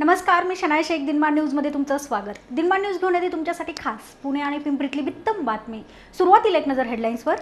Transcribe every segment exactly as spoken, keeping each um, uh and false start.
नमस्कार, मी शनाय शेख. दिनमान न्यूजमध्ये तुमचं स्वागत. दिनमान न्यूज घेऊन येते तुमच्यासाठी खास पुणे आणि पिंपरीतली वित्तम बातमी. सुरुवातीला एक नजर हेडलाईन्सवर.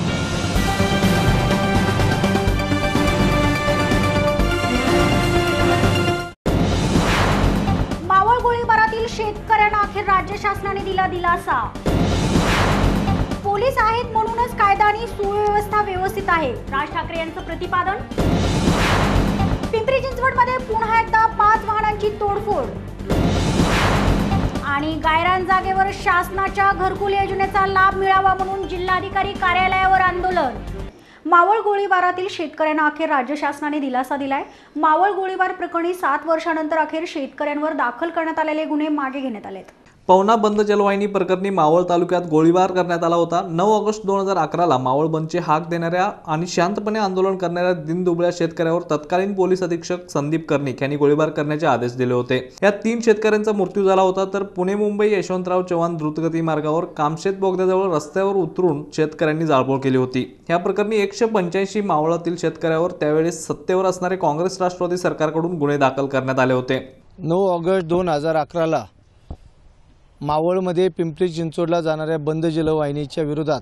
मावळ गोळीबारातील शेतकऱ्यांना अखेर राज्य शासनाने दिला दिलासा. पोलीस आहेत म्हणूनच कायदा आणि सुव्यवस्था व्यवस्थित आहे, राज ठाकरे यांचं प्रतिपादन. पिंपरी चिंचवडमध्ये पुन्हा एकदा पाच वाहनांची तोडफोड. आणि गायरान जागेवर शासनाच्या घरकुल योजनेचा लाभ मिळावा म्हणून जिल्हाधिकारी कार्यालयावर आंदोलन. मावळ गोळीबारातील शेतकऱ्यांना अखेर राज्य शासनाने दिलासा दिलाय. मावळ गोळीबार प्रकरणी सात वर्षानंतर अखेर शेतकऱ्यांवर दाखल करण्यात आलेले गुन्हे मागे घेण्यात आलेत. पवना बंद जलवाहिनी प्रकरणी मावळ तालुक्यात गोळीबार करण्यात आला होता. नऊ ऑगस्ट दोन हजार अकराला मावळ बंदची हाक देणाऱ्या आणि शांतपणे आंदोलन करणाऱ्या दिनदुबळ्या शेतकऱ्यावर तत्कालीन पोलीस अधीक्षक संदीप कर्णिक यांनी गोळीबार करण्याचे आदेश दिले होते. यात तीन शेतकऱ्यांचा मृत्यू झाला होता, तर पुणे मुंबई यशवंतराव चव्हाण द्रुतगती मार्गावर कामशेत बोगद्याजवळ रस्त्यावर उतरून शेतकऱ्यांनी जाळपोळ केली होती. या प्रकरणी एकशे पंच्याऐंशी मावळातील शेतकऱ्यावर त्यावेळेस सत्तेवर असणारे काँग्रेस राष्ट्रवादी सरकारकडून गुन्हे दाखल करण्यात आले होते. नऊ ऑगस्ट दोन हजार अकराला मावळमध्ये पिंपरी चिंचवडला जाणाऱ्या बंद जलवाहिनीच्या विरोधात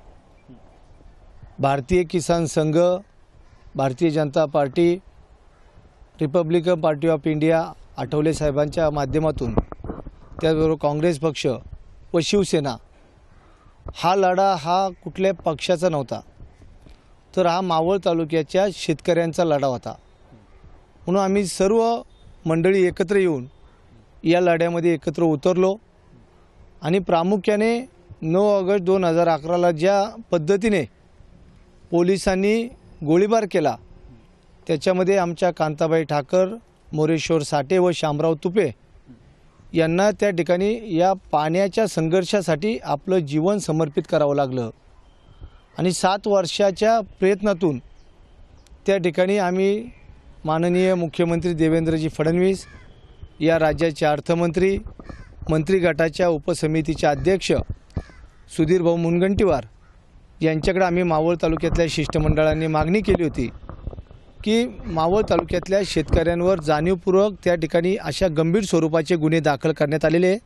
भारतीय Kisan Sangh, Bharatiya Janata party, Republican Party of India, Athawale साहेबांच्या माध्यमातून, त्याचबरोबर काँग्रेस पक्ष व शिवसेना, हा लढा हा कुठल्या पक्षाचा नव्हता, तर हा मावळ तालुक्याच्या शेतकऱ्यांचा लढा होता. म्हणून आम्ही सर्व मंडळी एकत्र येऊन या लढ्यामध्ये एकत्र उतरलो आणि प्रामुख्याने नऊ ऑगस्ट दोन हजार अकराला ज्या पद्धतीने पोलिसांनी गोळीबार केला त्याच्यामध्ये आमच्या कांताबाई ठाकर, मोरेश्वर साठे व शामराव तुपे यांना त्या ठिकाणी या पाण्याच्या संघर्षासाठी आपलं जीवन समर्पित करावं लागलं. आणि सात वर्षाच्या प्रयत्नातून त्या ठिकाणी आम्ही माननीय मुख्यमंत्री देवेंद्रजी फडणवीस, या राज्याचे अर्थमंत्री, मंत्री गटाच्या उपसमितीचे अध्यक्ष सुधीर भाऊ मुनगंटीवार यांच्याकडे आम्ही मावळ तालुक्यातल्या शिष्टमंडळांनी मागणी केली होती की मावळ तालुक्यातल्या शेतकऱ्यांवर जाणीवपूर्वक त्या ठिकाणी अशा गंभीर स्वरूपाचे गुन्हे दाखल करण्यात आलेले.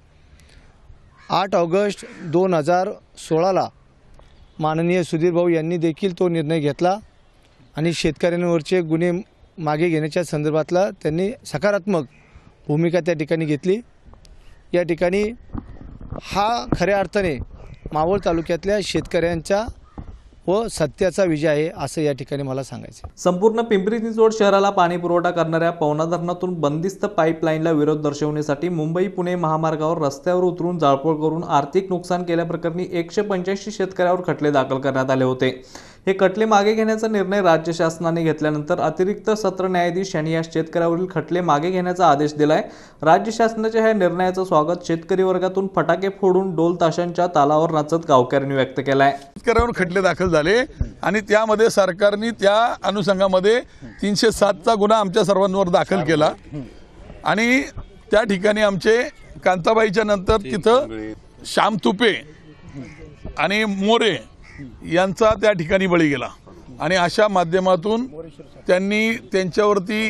आठ ऑगस्ट दोन हजार सोळाला माननीय सुधीर भाऊ यांनी देखील तो निर्णय घेतला आणि शेतकऱ्यांवरचे गुन्हे मागे घेण्याच्या संदर्भातला त्यांनी सकारात्मक भूमिका त्या ठिकाणी घेतली. या ठिकाणी हा खऱ्या अर्थाने मावळ तालुक्यातल्या शेतकऱ्यांचा व सत्याचा विजय आहे असं या ठिकाणी मला सांगायचं. संपूर्ण पिंपरी चिंचवड शहराला पाणी पुरवठा करणाऱ्या पवना धरणातून बंदिस्त पाईपलाईनला विरोध दर्शवण्यासाठी मुंबई पुणे महामार्गावर रस्त्यावर उतरून जाळपोळ करून आर्थिक नुकसान केल्याप्रकरणी एकशे पंच्याऐंशी शेतकऱ्यावर खटले दाखल करण्यात आले होते. हे खटले मागे घेण्याचा निर्णय राज्य शासनाने घेतल्यानंतर अतिरिक्त सत्र न्यायाधीश यांनी या शेतकऱ्यावरील खटले मागे घेण्याचा आदेश दिलाय. राज्य शासनाच्या या निर्णयाचं स्वागत शेतकरी वर्गातून फटाके फोडून ढोल ताशांच्या तालावर नाचत गावकऱ्यांनी व्यक्त केलाय. शेतकऱ्यावर खटले दाखल झाले आणि त्यामध्ये सरकारने त्या अनुषंगामध्ये तीनशे सातचा गुन्हा आमच्या सर्वांवर दाखल केला आणि त्या ठिकाणी आमचे कांताबाईच्या नंतर तिथं श्याम तुपे आणि मोरे यांचा त्या ठिकाणी बळी गेला आणि अशा माध्यमातून त्यांनी त्यांच्यावरती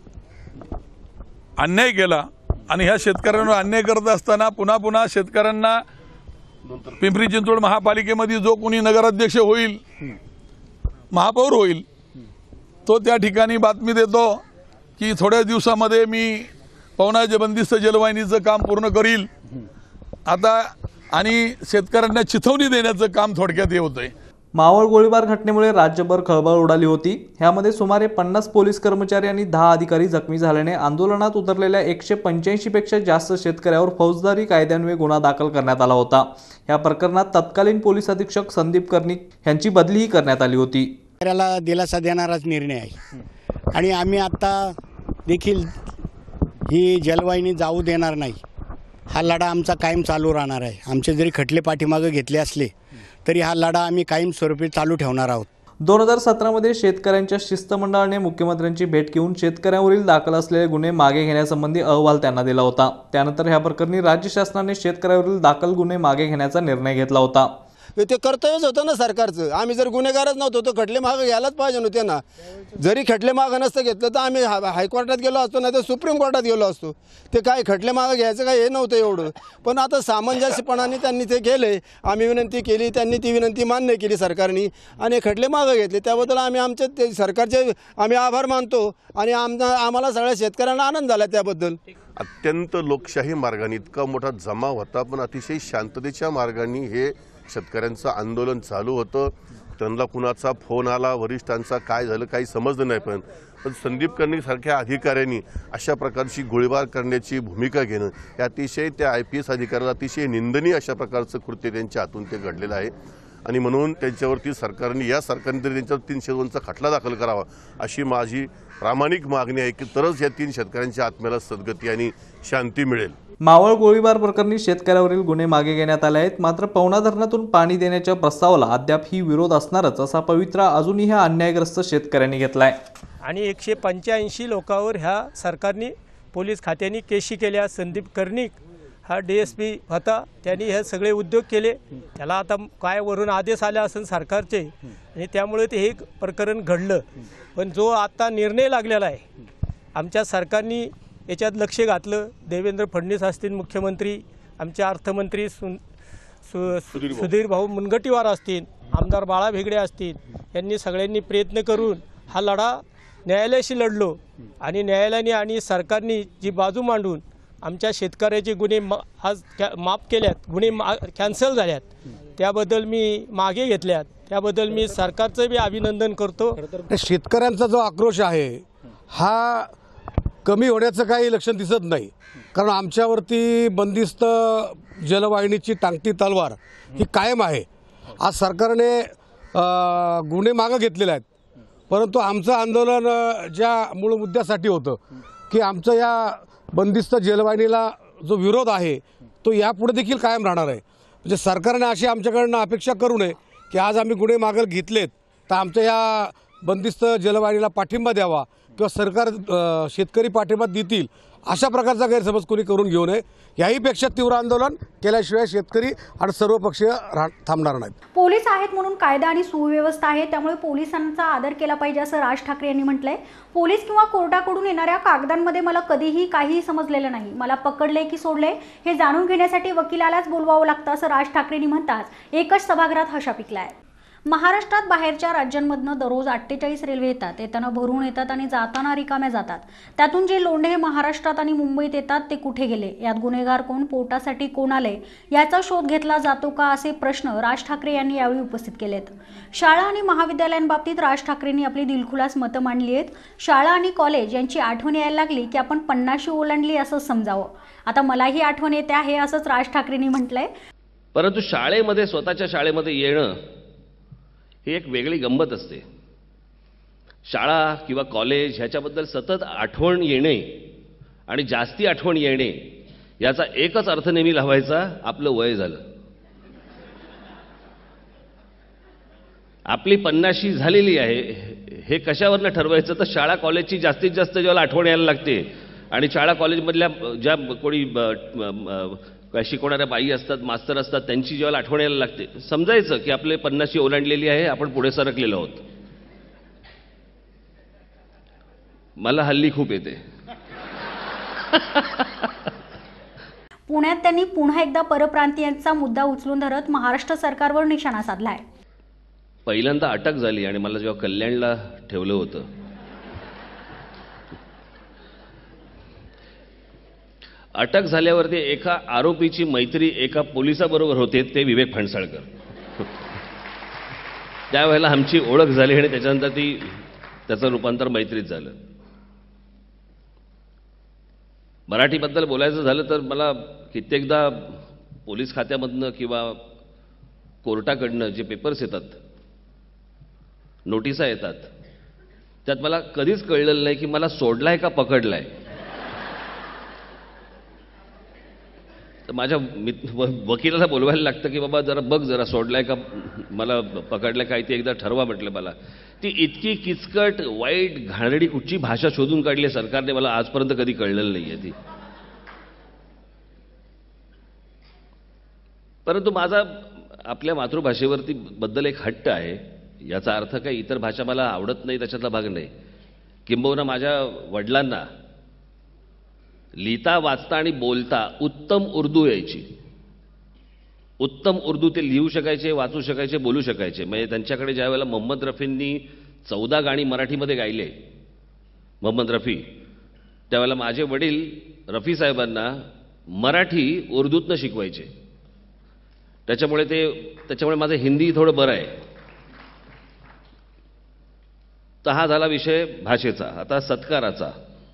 अन्याय केला. आणि ह्या शेतकऱ्यांवर अन्याय करत असताना पुन्हा पुन्हा शेतकऱ्यांना पिंपरी चिंचवड महापालिकेमध्ये जो कोणी नगराध्यक्ष होईल, महापौर होईल, तो त्या ठिकाणी बातमी देतो की थोड्या दिवसामध्ये मी पवना बंदिस्त जलवाहिनीचं काम पूर्ण करील आता, आणि शेतकऱ्यांना चिथवणी देण्याचं काम थोडक्यात हे होतंय. मावळ गोळीबार घटनेमुळे राज्यभर खळबळ उडाली होती. ह्यामध्ये सुमारे पन्नास पोलीस कर्मचारी आणि दहा अधिकारी जखमी झाल्याने आंदोलनात उतरलेल्या एकशे पंच्याऐंशी पेक्षा जास्त शेतकऱ्यावर फौजदारी कायद्यान्वये गुन्हा दाखल करण्यात आला होता. या प्रकरणात तत्कालीन पोलीस अधीक्षक संदीप कर्णिक यांची बदलीही करण्यात आली होती. शेतकऱ्याला दिलासा देणाराच निर्णय आहे आणि आम्ही आता देखील ही जलवाहिनी जाऊ देणार नाही. हा लढा आमचा कायम चालू राहणार आहे. आमचे जरी खटले पाठीमागे घेतले असले तरी हा लढा आम्ही कायमस्वरूपी चालू ठेवणार आहोत. दोन हजार सतरामध्ये शेतकऱ्यांच्या शिष्टमंडळाने मुख्यमंत्र्यांची भेट घेऊन शेतकऱ्यांवरील दाखल असलेले गुन्हे मागे घेण्यासंबंधी अहवाल त्यांना दिला होता. त्यानंतर ह्या प्रकरणी राज्य शासनाने शेतकऱ्यांवरील दाखल गुन्हे मागे घेण्याचा निर्णय घेतला होता. ते कर्तव्यच होतं ना सरकारचं. आम्ही जर गुन्हेगारच नव्हतो तर खटले मागं घ्यायलाच पाहिजे नव्हते ना. जरी खटले मागं नसतं घेतलं तर आम्ही हा हायकोर्टात गेलो असतो, नाही तर सुप्रीम कोर्टात गेलो असतो. ते काय खटले मागं घ्यायचं काय हे नव्हतं एवढं. पण आता सामंजस्यपणाने त्यांनी ते केले. आम्ही विनंती केली, त्यांनी ती विनंती मान्य केली सरकारने आणि खटले मागं घेतले. त्याबद्दल आम्ही आमच्या ते सरकारचे आम्ही आभार मानतो आणि आमचा आम्हाला सगळ्या शेतकऱ्यांना आनंद झाला त्याबद्दल. अत्यंत लोकशाही मार्गाने इतका मोठा जमाव होता, पण अतिशय शांततेच्या मार्गाने हे शेतकऱ्यांचं आंदोलन चालू होतं. त्यांना कुणाचा फोन आला, वरिष्ठांचा काय झालं काही समजलं नाही. पण पण संदीप कर्णिकसारख्या अधिकाऱ्यांनी अशा प्रकारची गोळीबार करण्याची भूमिका घेणं हे अतिशय त्या आय पी एस अधिकाऱ्याला अतिशय निंदनीय अशा प्रकारचं कृत्य त्यांच्या हातून ते घडलेलं आहे. आणि म्हणून त्यांच्यावरती सरकारने या सरकारने तरी त्यांच्यावर तीनशे दोनचा खटला दाखल करावा अशी माझी प्रामाणिक मागणी आहे, की तरच या तीन शेतकऱ्यांच्या आत्म्याला सद्गती आणि शांती मिळेल. मावळ गोळीबार प्रकरणी शेतकऱ्यावरील गुन्हे मागे घेण्यात आले आहेत. मात्र पवना धरणातून पाणी देण्याच्या प्रस्तावाला अद्याप ही विरोध असणारच असा पवित्रा अजूनही ह्या अन्यायग्रस्त शेतकऱ्यांनी घेतलाय. आणि एकशे पंच्याऐंशी लोकांवर ह्या सरकारने पोलीस खात्याने केशी केल्या. संदीप कर्णिक हा डी एस पी होता, त्यांनी हे सगळे उद्योग केले. त्याला आता काय वरून आदेश आले असेल सरकारचे आणि त्यामुळे ते हे प्रकरण घडलं. पण जो आता निर्णय लागलेला आहे, आमच्या सरकारने याच्यात लक्ष घातलं. देवेंद्र फडणवीस असतील मुख्यमंत्री, आमचे अर्थमंत्री सु सु सुधीर भाऊ मुनगंटीवार असतील, आमदार बाळा भेगडे असतील, यांनी सगळ्यांनी प्रयत्न करून हा लढा न्यायालयाशी लढलो आणि न्यायालयाने आणि सरकारने जी बाजू मांडून आमच्या शेतकऱ्याचे गुन्हे मा आज कॅ माफ केल्यात, गुन्हे मा कॅन्सल झाल्यात, त्याबद्दल मी मागे घेतल्यात. त्याबद्दल मी सरकारचं बी अभिनंदन करतो. शेतकऱ्यांचा जो आक्रोश आहे हा कमी होण्याचं काही लक्षण दिसत नाही. कारण आमच्यावरती बंदिस्त जलवाहिनीची टांगती तलवार ही कायम आहे. आज सरकारने गुन्हे मागं घेतलेले आहेत, परंतु आमचं आंदोलन ज्या मूळ मुद्द्यासाठी होतं की आमचं या बंदिस्त जलवाहिनीला जो विरोध आहे तो यापुढे देखील कायम राहणार आहे. म्हणजे सरकारने अशी आमच्याकडनं अपेक्षा करू नये की आज आम्ही गुन्हे मागे घेतलेत तर आमच्या या बंदिस्त जलवाहिनीला पाठिंबा द्यावा किंवा सरकार शेतकरी पाठिंबा देतील अशा प्रकारचा गैरसमज कोणी करून घेऊ नये. याहीपेक्षा तीव्र आंदोलन केल्याशिवाय शेतकरी आणि सर्व पक्षीय थांबणार नाहीत. पोलीस आहेत म्हणून कायदा आणि सुव्यवस्था आहे, त्यामुळे पोलिसांचा आदर केला पाहिजे असं राज ठाकरे यांनी म्हटलंय. पोलीस किंवा कोर्टाकडून येणाऱ्या कागदांमध्ये मला कधीही काहीही समजलेलं नाही. मला पकडले की सोडले हे जाणून घेण्यासाठी वकिलालाच बोलवावं लागतं असं राज ठाकरेंनी म्हणताच एकच सभागृहात हशा पिकलाय. महाराष्ट्रात बाहेरच्या राज्यांमधनं दररोज अठ्ठेचाळीस रेल्वे येतात. येताना भरून येतात आणि जाताना रिकाम्या जातात. त्यातून जे लोंढे महाराष्ट्रात आणि मुंबईत येतात ते कुठे गेले? यात गुन्हेगार कोण? पोटासाठी कोण आले? याचा शोध घेतला जातो का? असे प्रश्न राज ठाकरे यांनी यावेळी उपस्थित केलेत. शाळा आणि महाविद्यालयांबाबतीत राज ठाकरेंनी आपली दिलखुलास मतं मांडली आहेत. शाळा आणि कॉलेज यांची आठवण यायला लागली की आपण पन्नाशी ओलांडली असं समजावं. आता मलाही आठवण येते आहे असंच राज ठाकरेंनी म्हटलंय. परंतु शाळेमध्ये स्वतःच्या शाळेमध्ये येणं ही एक वेगळी गंमत असते. शाळा किंवा कॉलेज ह्याच्याबद्दल सतत आठवण येणे आणि जास्ती आठवण येणे याचा एकच अर्थ नेहमी लावायचा, आपलं वय झालं. आपली पन्नाशी झालेली आहे हे कशावरनं ठरवायचं? तर शाळा कॉलेजची जास्तीत जास्त जेव्हा आठवण यायला लागते आणि शाळा कॉलेजमधल्या ज्या कोणी काय शिकवणाऱ्या बाई असतात, मास्तर असतात, त्यांची जेव्हा आठवण यायला लागते समजायचं की आपले पन्नाशी ओलांडलेली आहे, आपण पुढे सरकलेलो आहोत. मला हल्ली खूप येते. पुण्यात त्यांनी पुन्हा एकदा परप्रांतीयांचा मुद्दा उचलून धरत महाराष्ट्र सरकारवर निशाणा साधलाय. पहिल्यांदा अटक झाली आणि मला जेव्हा कल्याणला ठेवलं होतं अटक झाल्यावरती एका आरोपीची मैत्री एका पोलिसाबरोबर होते, ते विवेक फणसळकर. त्यावेळेला आमची ओळख झाली आणि त्याच्यानंतर ती त्याचं रूपांतर मैत्रीत झालं. मराठीबद्दल बोलायचं झालं तर मला कित्येकदा पोलीस खात्यामधनं किंवा कोर्टाकडनं जे पेपर्स येतात, नोटिसा येतात, त्यात मला कधीच कळलेलं नाही की मला सोडलाय का पकडलाय. तर माझ्या वकिलाला बोलवायला लागतं की बाबा जरा बघ, जरा सोडलाय का मला पकडलाय काय ते एकदा ठरवा म्हटलं. मला ती इतकी किचकट वाईट घाणेरडी कुठची भाषा शोधून काढली आहे सरकारने, मला आजपर्यंत कधी कळलेलं नाही आहे ती. परंतु माझा आपल्या मातृभाषेवरती बद्दल एक हट्ट आहे. याचा अर्थ काही इतर भाषा मला आवडत नाही त्याच्यातला भाग नाही. किंबहुना माझ्या वडिलांना लिहिता वाचता आणि बोलता उत्तम उर्दू यायची. उत्तम उर्दू ते लिहू शकायचे, वाचू शकायचे, बोलू शकायचे. म्हणजे त्यांच्याकडे ज्या वेळेला मोहम्मद रफींनी चौदा गाणी मराठीमध्ये गायले, मोहम्मद रफी, त्यावेळेला माझे वडील रफी साहेबांना मराठी उर्दूतनं शिकवायचे. त्याच्यामुळे ते त्याच्यामुळे माझं हिंदी थोडं बरं आहे. तर हा झाला विषय भाषेचा. आता सत्काराचा.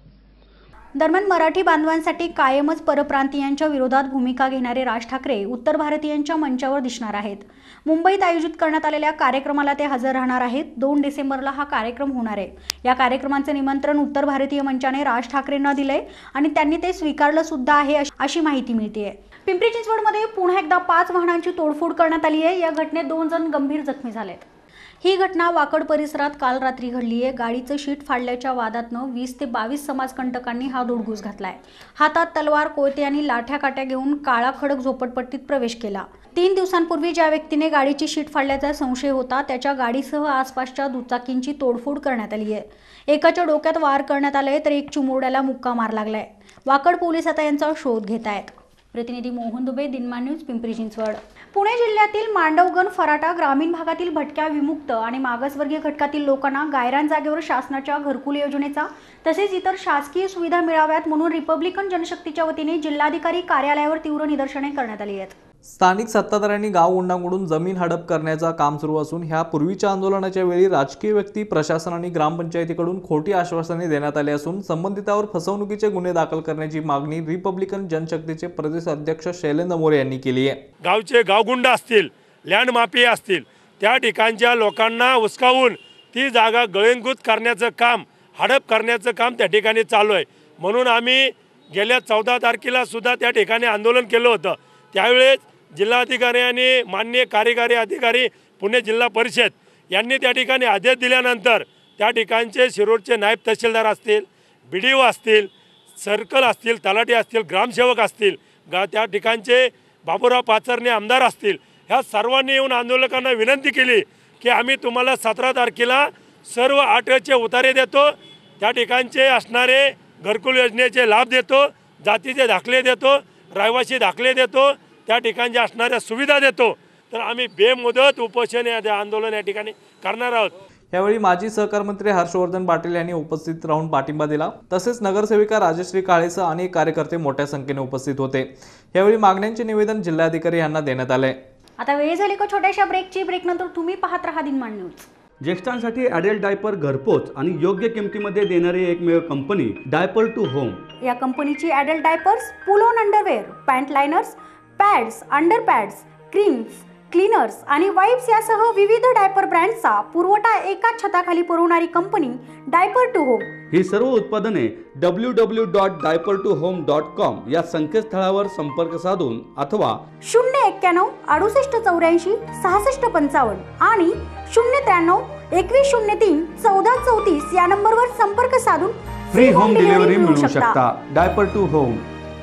दरम्यान मराठी बांधवांसाठी कायमच परप्रांतीयांच्या विरोधात भूमिका घेणारे राज ठाकरे उत्तर भारतीयांच्या मंचावर दिसणार आहेत. मुंबईत आयोजित करण्यात आलेल्या कार्यक्रमाला ते हजर राहणार आहेत. दोन डिसेंबरला हा कार्यक्रम होणार आहे. या कार्यक्रमाचे निमंत्रण उत्तर भारतीय मंचाने राज ठाकरेंना दिले आणि त्यांनी ते स्वीकारलं सुद्धा आहे अशी माहिती मिळते. पिंपरी चिंचवडमध्ये पुन्हा एकदा पाच वाहनांची तोडफोड करण्यात आली आहे. या घटनेत दोन जण गंभीर जखमी झालेत. ही घटना वाकड परिसरात काल रात्री घडली आहे. गाडीचं शीट फाडल्याच्या वादातनं वीस ते बावीस समाजकंटकांनी हा धुडगूस घातलाय. हातात तलवार, कोयते आणि लाठ्या काट्या घेऊन काळा खडक झोपडपट्टीत प्रवेश केला. तीन दिवसांपूर्वी ज्या व्यक्तीने गाडीची शीट फाडल्याचा संशय होता त्याच्या गाडीसह आसपासच्या दुचाकींची तोडफोड करण्यात आली आहे. एकाच्या डोक्यात वार करण्यात आले तर एक चिमुरड्याला मुक्का मार लागलाय. वाकड पोलीस आता यांचा शोध घेत आहेत. प्रतिनिधी मोहन दुबे, दिनमान न्यूज, पिंपरी चिंचवड. पुणे जिल्ह्यातील मांडवगण, फराटा ग्रामीण भागातील भटक्या, विमुक्त आणि मागासवर्गीय घटकातील लोकांना गायरान जागेवर शासनाच्या घरकुल योजनेचा तसेच इतर शासकीय सुविधा मिळाव्यात म्हणून रिपब्लिकन जनशक्तीच्या वतीने जिल्हाधिकारी कार्यालयावर तीव्र निदर्शने करण्यात आली आहेत. स्थानिक सत्ताधाऱ्यांनी गाव ओंडांकडून जमीन हडप करण्याचं काम सुरू असून ह्या पूर्वीच्या आंदोलनाच्या वेळी राजकीय व्यक्ती, प्रशासन आणि ग्रामपंचायतीकडून खोटी आश्वासने देण्यात आली असून संबंधितांवर फसवणुकीचे गुन्हे दाखल करण्याची मागणी रिपब्लिकन जनशक्तीचे प्रदेश अध्यक्ष शैलेंद्र मोरे यांनी केली आहे. गावचे गावगुंड असतील, लँड माफिया असतील, त्या ठिकाणच्या लोकांना उचकावून ती जागा गळंगूत करण्याचं काम, हडप करण्याचं काम त्या ठिकाणी चालू आहे. म्हणून आम्ही गेल्या चौदा तारखेला सुद्धा त्या ठिकाणी आंदोलन केलं होतं. त्यावेळेस जिल्हाधिकारी आणि माननीय कार्यकारी अधिकारी पुणे जिल्हा परिषद यांनी त्या ठिकाणी आदेश दिल्यानंतर त्या ठिकाणचे शिरूरचे नायब तहसीलदार असतील, बी डी ओ असतील, सर्कल असतील, तलाठी असतील, ग्रामसेवक असतील, गा त्या ठिकाणचे बाबूराव पाचरणे आमदार असतील, ह्या सर्वांनी येऊन आंदोलकांना विनंती केली की आम्ही तुम्हाला सतरा तारखेला सर्व आठचे उतारे देतो, त्या ठिकाणचे असणारे घरकुल योजनेचे लाभ देतो, जातीचे दाखले देतो, रहिवासी दाखले देतो, त्या ठिकाणच्या असणाऱ्या सुविधा देतो. तर आम्ही बेमुदत उपोषण आंदोलन या ठिकाणी करणार आहोत. यावेळी माजी सहकार मंत्री हर्षवर्धन पाटील यांनी उपस्थित राहून पाठिंबा दिला. तसेच नगरसेविका राजश्री काळेसह अनेक कार्यकर्ते मोठ्या संख्येने उपस्थित होते. यावेळी मागण्यांचे निवेदन जिल्हाधिकारी यांना देण्यात आले. आता वेळ झाली का छोट्याशा ब्रेकची. ब्रेकनंतर तुम्ही पाहत राहा दिनमान न्यूज. ज्येष्ठांसाठी ॲडल्ट डायपर घरपोच आणि योग्य किमतीमध्ये देणारी एकमेव कंपनी डायपर टू होम. या कंपनीची adult diapers, pull on underwear, pant liners, pads, under pads, creams, cleaners आणि वाईप्स यासह विविध डायपर ब्रँड्सचा पुरवठा एकाच छताखाली पुरवणारी कंपनी डायपर टू होम. ही सर्व उत्पादने W W dot diaper to home dot com या संकेतस्थळावर संपर्क साधून अथवा शून्य एक्क्याण्णव अडुसष्ट चौऱ्याऐंशी सहासष्ट पंचावन्न आणि शून्य त्र्याण्णव एकवीस शून्य तीन चौदा चौतीस या नंबरवर संपर्क साधून फ्री होम डिलिव्हरी मिळू शकता. Diaper to home.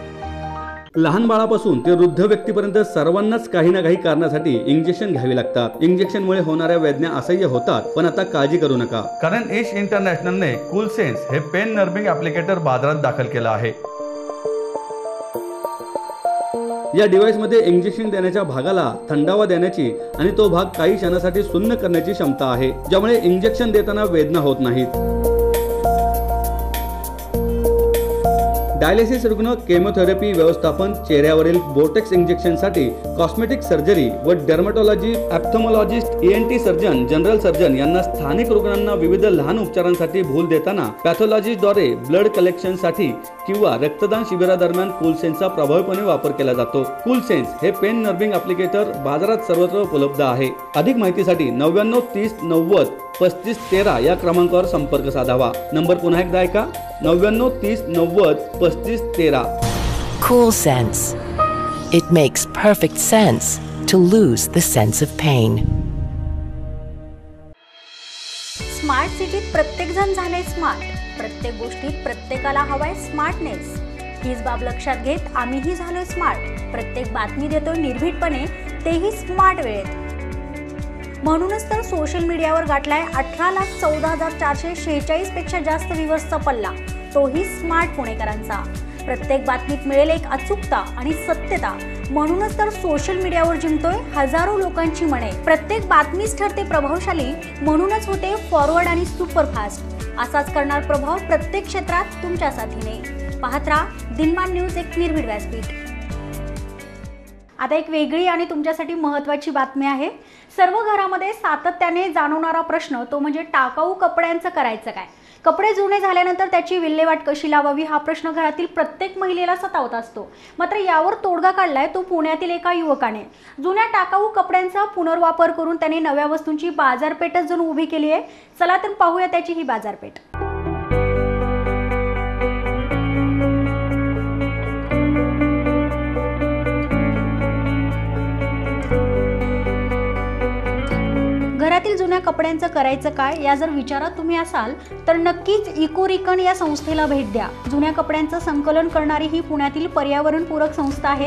लहान बाळापासून ते वृद्ध व्यक्तीपर्यंत सर्वांनाच काही ना काही कारणासाठी इंजेक्शन घ्यावे लागतात. इंजेक्शनमुळे होणाऱ्या वेदना असह्य होतात, पण आता काळजी करू नका, कारण एश इंटरनॅशनलने कूल सेन्स हे पेन नर्विंग ॲप्लिकेटर बाजारात दाखल केलं आहे. या डिव्हाइसमध्ये इंजेक्शन देण्याच्या भागाला थंडावा देण्याची आणि तो भाग काही क्षणासाठी सुन्न करण्याची क्षमता आहे, ज्यामुळे इंजेक्शन देताना वेदना होत नाहीत. डायलिसिस रुग्ण, केमोथेरपी व्यवस्थापन, चेहऱ्यावरील बोटेक्स इंजेक्शनसाठी कॉस्मेटिक सर्जरी व dermatology, ophthalmologist, E N T surgeon, general surgeon यांना स्थानिक रुग्णांना विविध लहान उपचारांसाठी भूल देताना पॅथॉलॉजिस्टद्वारे ब्लड कलेक्शनसाठी किंवा रक्तदान शिबिरादरम्यान कूलसेन्सचा प्रभावीपणे वापर केला जातो. कूलसेन्स हे पेन नर्विंग ॲप्लिकेटर बाजारात सर्वत्र उपलब्ध आहे. अधिक माहितीसाठी नव्याण्णव तीस नव्वद पस्तीस तेरा या क्रमांकावर संपर्क साधावा. नंबर पुन्हा एकदा ऐका, नव्याण्णव तीस नव्वद पस्तीस तेरा. Cool Sense. It makes perfect sense to lose the sense of pain. Smart सिटीत प्रत्येक जण झाले स्मार्ट. प्रत्येक गोष्टीत प्रत्येकाला हवाय स्मार्टनेस. हीच बाब लक्षात घेत आम्हीही झालोय स्मार्ट. प्रत्येक बातमी देतोय निर्भीडपणे, तेही स्मार्ट वेळेत. म्हणूनच तर सोशल मीडियावर गाठलाय अठरा लाख चौदा हजार चारशे शेहेचाळीस पेक्षा जास्त व्ह्यूअर्सचा पल्ला, तोही स्मार्ट पुणेकरांचा. प्रत्येक बातमीत मिळेल एक अचूकता आणि सत्यता, म्हणूनच तर सोशल मीडियावर जिंकतोय हजारो लोकांची मने. प्रत्येक बातमीच ठरते प्रभावशाली, म्हणूनच होते फॉरवर्ड आणि सुपरफास्ट. असाच करणार प्रभाव प्रत्येक क्षेत्रात तुमच्या साथीने. पाहत राहा दिनमान न्यूज, एक निर्भीड व्यासपीठ. आता एक वेगळी आणि तुमच्यासाठी महत्त्वाची बातमी आहे. सर्व घरामध्ये सातत्याने जाणवणारा प्रश्न तो म्हणजे टाकाऊ कपड्यांचं करायचं काय. कपडे जुने झाल्यानंतर त्याची विल्हेवाट कशी लावावी हा प्रश्न घरातील प्रत्येक महिलेला सतावत असतो. मात्र यावर तोडगा काढलाय तो पुण्यातील एका युवकाने. जुन्या टाकाऊ कपड्यांचा पुनर्वापर करून त्याने नव्या वस्तूंची बाजारपेठच जणू उभी केली आहे. चला तर पाहूया त्याची ही बाजारपेठ. घरातील जुन्या कपड्यांचं करायचं काय या जर विचारात तुम्ही असाल तर नक्कीच इकोरिकन या संस्थेला भेट द्या. जुन्या कपड्यांचं संकलन करणारी ही पुण्यातील पर्यावरणपूरक संस्था आहे.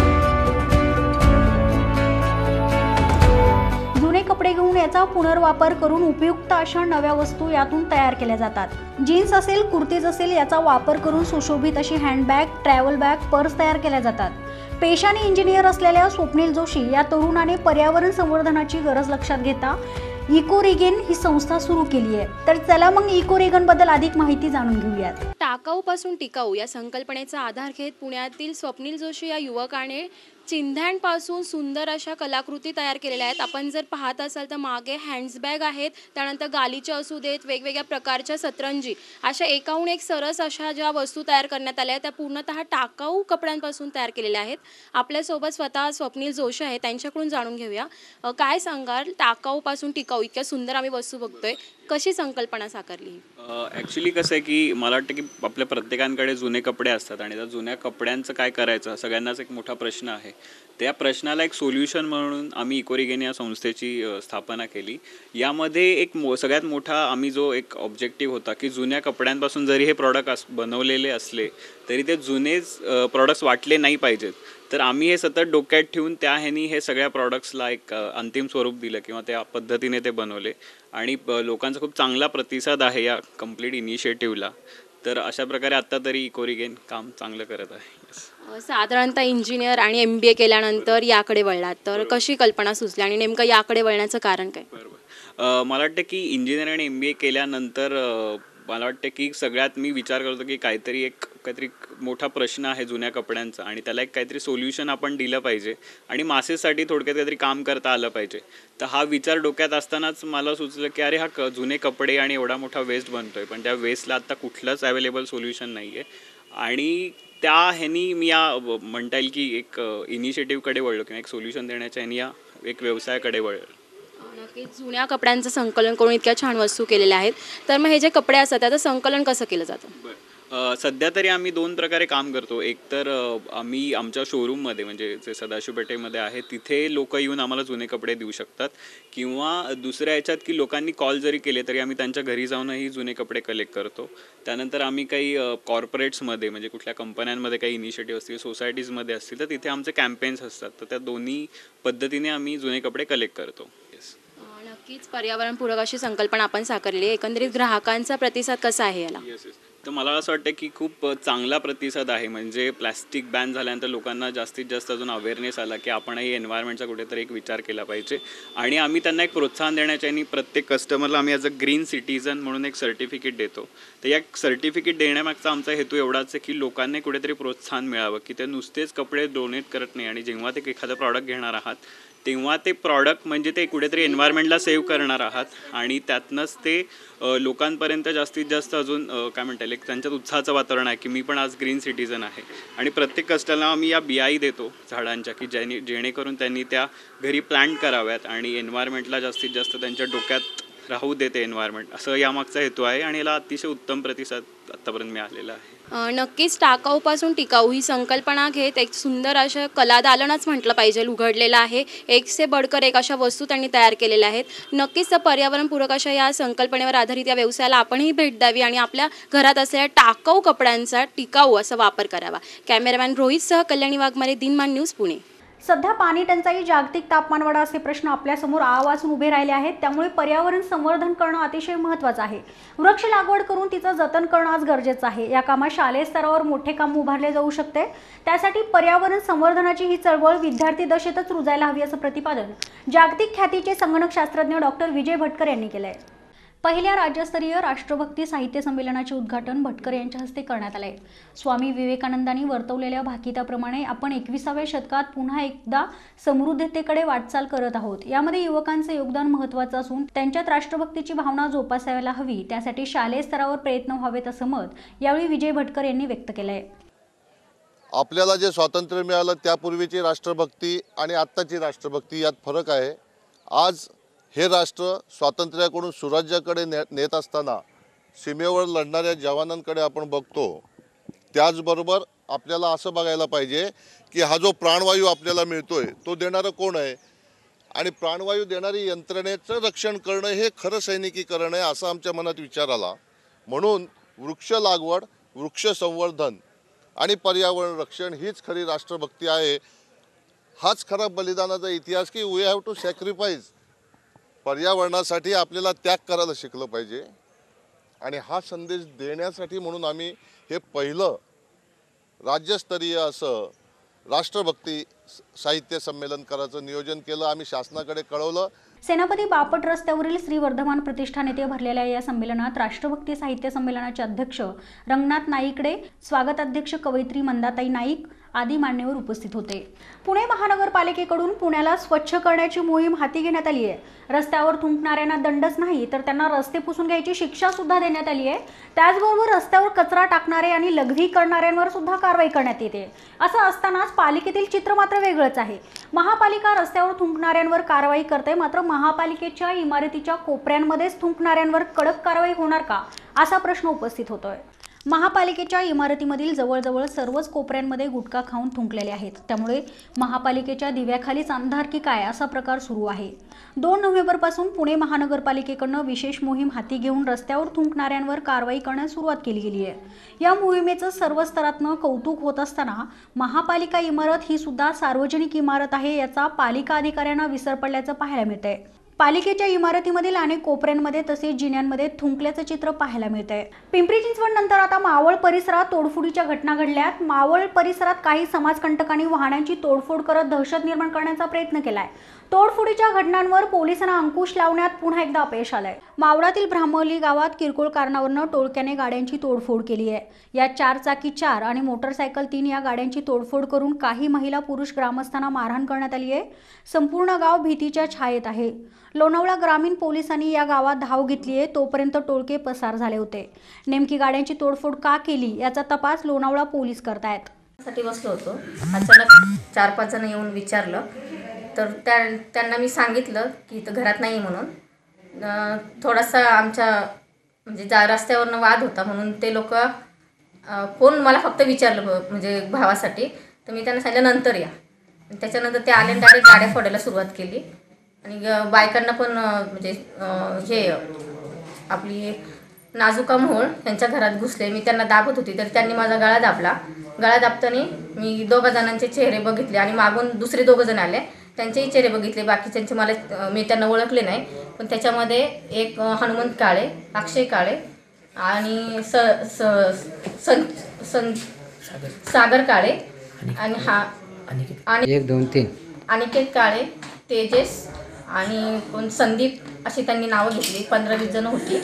जुने कपडे घेऊन याचा पुनर्वापर करून उपयुक्त अशा नव्या वस्तू यातून तयार केल्या जातात. जीन्स असेल, कुर्तीज असेल याचा वापर करून सुशोभित अशी हँडबॅग, ट्रॅव्हल बॅग, पर्स तयार केल्या जातात. पेशाने इंजिनियर असलेल्या स्वप्नील जोशी या तरुणाने पर्यावरण संवर्धनाची गरज लक्षात घेता इकोरिगन ही संस्था सुरू केली आहे. तर चला मग इकोरिगन बद्दल अधिक माहिती जाणून घेऊयात. टाकाऊपासून टिकाऊ या संकल्पनेचा आधार घेत पुण्यातील स्वप्नील जोशी या युवकाने चिंध्यांपासून सुंदर अशा कलाकृती तयार केलेल्या आहेत. आपण जर पाहत असाल तर मागे हँड्सबॅग आहेत, त्यानंतर गालीच्या असू देत, वेगवेगळ्या प्रकारच्या सतरंजी, अशा एकाहून एक सरस अशा ज्या वस्तू तयार करण्यात आल्या त्या पूर्णतः टाकाऊ कपड्यांपासून तयार केलेल्या आहेत. आपल्यासोबत स्वतः स्वप्नील जोशी आहेत, त्यांच्याकडून जाणून घेऊया काय सांगाल टाकाऊपासून टिकाऊ इतक्या सुंदर आम्ही वस्तू बघतोय, कशी संकल्पना साकारली? ॲक्च्युली कसं आहे की मला वाटतं की आपल्या प्रत्येकांकडे जुने कपडे असतात आणि त्या जुन्या कपड्यांचं काय करायचं सगळ्यांनाच एक मोठा प्रश्न आहे. त्या प्रश्नाला एक सोल्युशन म्हणून आम्ही इकोरिगन या संस्थेची स्थापना केली. यामध्ये एक मो सगळ्यात मोठा आम्ही जो एक ऑब्जेक्टिव्ह होता की जुन्या कपड्यांपासून जरी हे प्रॉडक्ट अस बनवलेले असले तरी ते जुनेच प्रॉडक्ट्स वाटले नाही पाहिजेत. तर आम्ही हे सतत डोक्यात ठेवून त्या ह्यानी हे सगळ्या प्रॉडक्ट्सला एक अंतिम स्वरूप दिलं किंवा त्या पद्धतीने ते बनवले आणि लोकांचा खूप चांगला प्रतिसाद आहे या कंप्लीट इनिशिएटिव्हला. तर अशा प्रकारे आत्ता तरी इकोरिगन काम चांगलं करत आहे. साधारणतः इंजिनियर आणि एम बी ए केल्यानंतर याकडे वळलात, तर कशी कल्पना सुचली आणि नेमकं याकडे वळण्याचं कारण काय? बरोबर, मला वाटतं की इंजिनियर आणि एम बी ए केल्यानंतर मला वाटतं की सगळ्यात मी विचार करतो की काहीतरी एक काहीतरी मोठा प्रश्न आहे जुन्या कपड्यांचा आणि त्याला एक काहीतरी सोल्युशन आपण दिलं पाहिजे आणि मासेसाठी थोडक्यात काहीतरी काम करता आलं पाहिजे. तर हा विचार डोक्यात असतानाच मला सुचलं की अरे हा क जुने कपडे आणि एवढा मोठा वेस्ट बनतोय, पण त्या वेस्टला आत्ता कुठलंच अवेलेबल सोल्युशन नाही आहे आणि त्या ह्यानी मी या म्हणता येईल की एक इनिशिएटिव्हकडे वळलो किंवा एक सोल्युशन देण्याच्या ह्यानी या एक व्यवसायाकडे वळलो. नक्कीच जुन्या कपड्यांचं संकलन करून इतक्या छान वस्तू केलेल्या आहेत. तर मग हे जे कपडे असतात त्याचं संकलन कसं केलं जातं? सध्या तरी आम्ही दोन प्रकारे काम करतो. एक तर आम्ही आमच्या शोरूममध्ये म्हणजे जे सदाशिव पेठेमध्ये आहे तिथे लोक येऊन आम्हाला जुने कपडे देऊ शकतात किंवा दुसऱ्या ह्याच्यात की लोकांनी कॉल जरी केले तरी आम्ही त्यांच्या घरी जाऊनही जुने कपडे कलेक्ट करतो. त्यानंतर आम्ही काही कॉर्पोरेट्समध्ये म्हणजे कुठल्या कंपन्यांमध्ये काही इनिशिएटिव्ह असतील, सोसायटीजमध्ये असतील तर तिथे आमचे कॅम्पेन्स असतात. तर त्या दोन्ही पद्धतीने आम्ही जुने कपडे कलेक्ट करतो. नक्कीच पर्यावरणपूरक अशी संकल्पना आपण साकारली. एकंदरीत ग्राहकांचा प्रतिसाद कसा आहे याला? तर मला असं वाटतं की खूप चांगला प्रतिसाद आहे. म्हणजे प्लॅस्टिक बॅन झाल्यानंतर लोकांना जास्तीत जास्त अजून अवेअरनेस आला की आपणही एन्व्हायरमेंटचा कुठेतरी एक विचार केला पाहिजे आणि आम्ही त्यांना एक प्रोत्साहन देण्याच्या आणि प्रत्येक कस्टमरला आम्ही ॲज अ ग्रीन सिटीजन म्हणून एक सर्टिफिकेट देतो. तर या सर्टिफिकेट देण्यामागचा आमचा हेतू एवढाच आहे की लोकांना कुठेतरी प्रोत्साहन मिळावं की ते नुसतेच कपडे डोनेट करत नाही आणि जेव्हा ते एखादं प्रॉडक्ट घेणार आहात तेव्हा ते प्रॉडक्ट म्हणजे ते कुठेतरी एन्व्हायरमेंटला सेव्ह करणार आहात आणि त्यातनंच ते लोकांपर्यंत जास्तीत जास्त अजून काय म्हणता येईल एक त्यांच्यात उत्साहाचं वातावरण आहे की मी पण आज ग्रीन सिटीजन आहे. आणि प्रत्येक कस्टमरला आम्ही या बियाई देतो झाडांच्या की ज्याने जेणेकरून त्यांनी त्या घरी प्लांट कराव्यात आणि एन्व्हायरमेंटला जास्तीत जास्त त्यांच्या डोक्यात राहू देते एन्व्हायरमेंट, असं यामागचा हेतू आहे आणि याला अतिशय उत्तम प्रतिसाद आत्तापर्यंत मिळालेला आहे. अ, नक्कीच टाकाऊपासून टिकाऊ ही संकल्पना घेत एक सुंदर असं कला दालनच म्हटलं पाहिजे उघडलेलं आहे. एक से बडकर एक अशा वस्तू त्यांनी तयार केलेल्या आहेत. नक्कीच तर पर्यावरणपूरक अशा या संकल्पनेवर आधारित या व्यवसायाला आपणही भेट द्यावी आणि आपल्या घरात असलेल्या टाकाऊ कपड्यांचा टिकाऊ असा वापर करावा. कॅमेरामॅन रोहितसह कल्याणी वाघमारे, दिनमान न्यूज, पुणे. सध्या पाणी टंचाई, जागतिक तापमानवाढ असे प्रश्न आपल्यासमोर आवाजून उभे राहिले आहेत. त्यामुळे पर्यावरण संवर्धन करणं अतिशय महत्त्वाचं आहे. वृक्ष लागवड करून तिचं जतन करणं आज गरजेचं आहे. या कामात शालेय स्तरावर मोठे काम उभारले जाऊ शकते. त्यासाठी पर्यावरण संवर्धनाची ही चळवळ विद्यार्थी दशेतच रुजायला हवी असं प्रतिपादन जागतिक ख्यातीचे संगणक शास्त्रज्ञ डॉक्टर विजय भटकर यांनी केलं आहे. पहिल्या राज्यस्तरीय राष्ट्रभक्ती साहित्य संमेलनाचे उद्घाटन भटकर यांच्या हस्ते करण्यात आले. स्वामी विवेकानंदांनी वर्तवलेल्या भाकिताप्रमाणे आपण एकविसाव्या शतकात पुन्हा एकदा समृद्धतेकडे वाटचाल करत आहोत. यामध्ये युवकांचे योगदान महत्त्वाचं असून त्यांच्यात राष्ट्रभक्तीची भावना जोपासायला हवी. त्यासाठी शालेय स्तरावर प्रयत्न व्हावेत असं मत यावेळी विजय भटकर यांनी व्यक्त केलं आहे. आपल्याला जे स्वातंत्र्य मिळालं त्यापूर्वीची राष्ट्रभक्ती आणि आत्ताची राष्ट्रभक्ती यात फरक आहे. आज हे राष्ट्र स्वातंत्र्याकडून सुराज्याकडे ने नेत असताना सीमेवर लढणाऱ्या जवानांकडे आपण बघतो. त्याचबरोबर आपल्याला असं बघायला पाहिजे की हा जो प्राणवायू आपल्याला मिळतोय तो देणारं कोण आहे आणि प्राणवायू देणारी यंत्रणेचं रक्षण करणं हे खरं सैनिकीकरण आहे असं आमच्या मनात विचार आला. म्हणून वृक्ष लागवड, वृक्ष संवर्धन आणि पर्यावरण रक्षण हीच खरी राष्ट्रभक्ती आहे. हाच खरा बलिदानाचा इतिहास की वी हॅव टू सॅक्रिफाईस. पर्यावरणासाठी आपल्याला त्याग करायला शिकलं पाहिजे आणि हा संदेश देण्यासाठी म्हणून आम्ही हे पहिलं राज्यस्तरीय असं राष्ट्रभक्ती साहित्य संमेलन करायचं नियोजन केलं. आम्ही शासनाकडे कळवलं. सेनापती बापट रस्त्यावरील श्री वर्धमान प्रतिष्ठान येथे भरलेल्या या संमेलनात राष्ट्रभक्ती साहित्य संमेलनाचे अध्यक्ष रंगनाथ नाईकडे, स्वागताध्यक्ष कवयित्री मंदाताई नाईक आदी मान्यवर उपस्थित होते. पुणे महानगरपालिकेकडून पुण्याला स्वच्छ करण्याची मोहीम हाती घेण्यात आली आहे. रस्त्यावर थुंकणाऱ्यांना दंडच नाही तर त्यांना रस्ते पुसून घ्यायची शिक्षा सुद्धा देण्यात आली आहे. त्याचबरोबर रस्त्यावर कचरा टाकणारे आणि लघवी करणाऱ्यांवर सुद्धा कारवाई करण्यात येते. असं असतानाच पालिकेतील चित्र मात्र वेगळंच आहे. महापालिका रस्त्यावर थुंकणाऱ्यांवर कारवाई करते, मात्र महापालिकेच्या इमारतीच्या कोपऱ्यांमध्येच थुंकणाऱ्यांवर कडक कारवाई होणार का असा प्रश्न उपस्थित होतोय. महापालिकेच्या इमारतीमधील जवळजवळ सर्वच कोपऱ्यांमध्ये गुटखा खाऊन थुंकलेले आहेत. त्यामुळे महापालिकेच्या दिव्याखालीच अंधार की काय असा प्रकार सुरू आहे. दोन नोव्हेंबरपासून पुणे महानगरपालिकेकडून विशेष मोहीम हाती घेऊन रस्त्यावर थुंकणाऱ्यांवर कारवाई करण्यास सुरुवात केली गेली आहे. या मोहिमेचं सर्व स्तरातनं कौतुक होत असताना महापालिका इमारत ही सुद्धा सार्वजनिक इमारत आहे याचा पालिका अधिकाऱ्यांना विसर पडल्याचं पाहायला मिळतंय. पालिकेच्या इमारतीमधील अनेक कोपऱ्यांमध्ये तसेच जिन्यांमध्ये थुंकल्याचं चित्र पाहायला मिळतंय. पिंपरी चिंचवड नंतर आता मावळ परिसरात तोडफोडीच्या घटना घडल्यात. मावळ परिसरात काही समाजकंटकांनी वाहनांची तोडफोड करत दहशत निर्माण करण्याचा प्रयत्न केलाय. तोडफोडीच्या घटनांवर पोलिसांना अंकुश लावण्यात पुन्हा एकदा अपयश आलंय. मावळातील ब्राह्मली गावात किरकोळ कारणावरून टोळक्याने गाड्यांची तोडफोड केली आहे. या चार चाकी चार आणि मोटरसायकल तीन या गाड्यांची तोडफोड करून काही महिला पुरुष ग्रामस्थांना मारहाण करण्यात आली आहे. संपूर्ण गाव भीतीच्या छायेत आहे. लोणावळा ग्रामीण पोलिसांनी या गावात धाव घेतली आहे. तोपर्यंत टोळके पसार झाले होते. नेमकी गाड्यांची तोडफोड का केली याचा तपास लोणावळा पोलीस करतायत. साठी बसलो होतो. अचानक चार पाच जण येऊन विचारलं तर त्या त्यांना मी सांगितलं की इथं घरात नाही म्हणून. थोडासा आमच्या म्हणजे जा रस्त्यावरनं वाद होता म्हणून ते लोक कोण मला फक्त विचारलं म्हणजे भावासाठी. तर मी त्यांना सांगितलं नंतर या. त्याच्यानंतर ते आले डायरेक्ट गाड्या फोडायला सुरुवात केली आणि बायकांना पण म्हणजे हे आपली नाजुका मोहोळ त्यांच्या घरात घुसले. मी त्यांना दाबत होती तर त्यांनी माझा गळा दाबला. गळा दाबताना मी दोघा जणांचे चेहरे बघितले आणि मागून दुसरे दोघं जण आले त्यांचेही चेहरे बघितले. बाकीच्यांचे मला मी त्यांना ओळखले नाही. पण त्याच्यामध्ये एक हनुमंत काळे, अक्षय काळे आणि स सन सन सागर काळे आणि हा आणि एक दोन तीन अनिकेत काळे, तेजस आणि कोण संदीप अशी त्यांनी नावं घेतली. पंधरा वीस जण होती.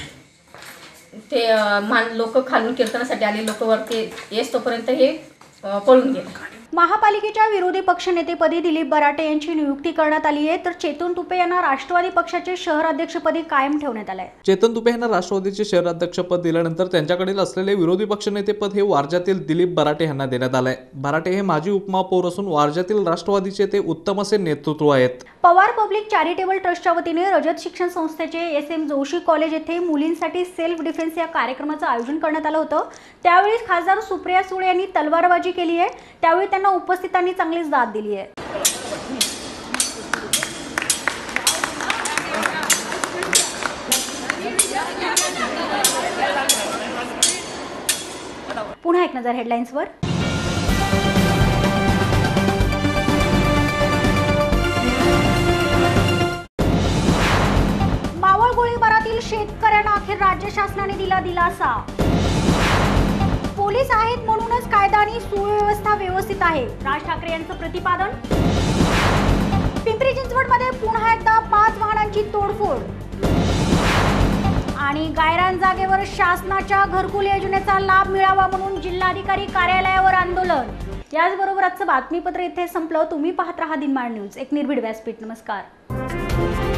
ते मान लोक खालून कीर्तनासाठी आले. लोक वरती येस तोपर्यंत हे पळून गेले. महापालिकेच्या विरोधी पक्षनेतेपदी दिलीप बराटे यांची नियुक्ती करण्यात आली आहे, तर चेतन तुपे यांना राष्ट्रवादी पक्षाचे शहराध्यक्षपदी कायम ठेवण्यात आले आहे. चेतन तुपे यांना राष्ट्रवादीचे शहराध्यक्षपद दिल्यानंतर त्यांच्याकडील असलेले विरोधी पक्षनेतेपद हे वारजातील दिलीप बराटे यांना देण्यात आले आहे. बराटे हे माजी उपमहापौर असून वारजातील राष्ट्रवादीचे ते उत्तम असे नेतृत्व आहेत. पवार पब्लिक चॅरिटेबल ट्रस्टच्या वतीने रजत शिक्षण संस्थेचे एस एम जोशी कॉलेज येथे मुलींसाठी सेल्फ डिफेन्स या कार्यक्रमाचं आयोजन करण्यात आलं होतं. त्यावेळी खासदार सुप्रिया सुळे यांनी तलवारबाजी केली आहे. त्यावेळी त्यांना उपस्थितांनी चांगलीच दाद दिली आहे. पुन्हा एक नजर हेडलाईन्सवर. मावळ गोळीबारातील शेतकऱ्यांना अखेर राज्य शासनाने दिला दिलासा. पोलीस आहेत म्हणूनच कायदा आणि सुव्यवस्था व्यवस्थित आहे, राज ठाकरे यांचं प्रतिपादन. पिंपरी चिंचवडमध्ये पुन्हा एकदा पाच वाहनांची तोडफोड. आणि गायरान जागेवर शासनाच्या घरकुल योजनेचा लाभ मिळावा म्हणून जिल्हाधिकारी कार्यालयावर आंदोलन. याचबरोबर आजचं बातमीपत्र इथे संपलं. तुम्ही पाहत राहा दिनमान न्यूज, एक निर्भीड व्यासपीठ. नमस्कार.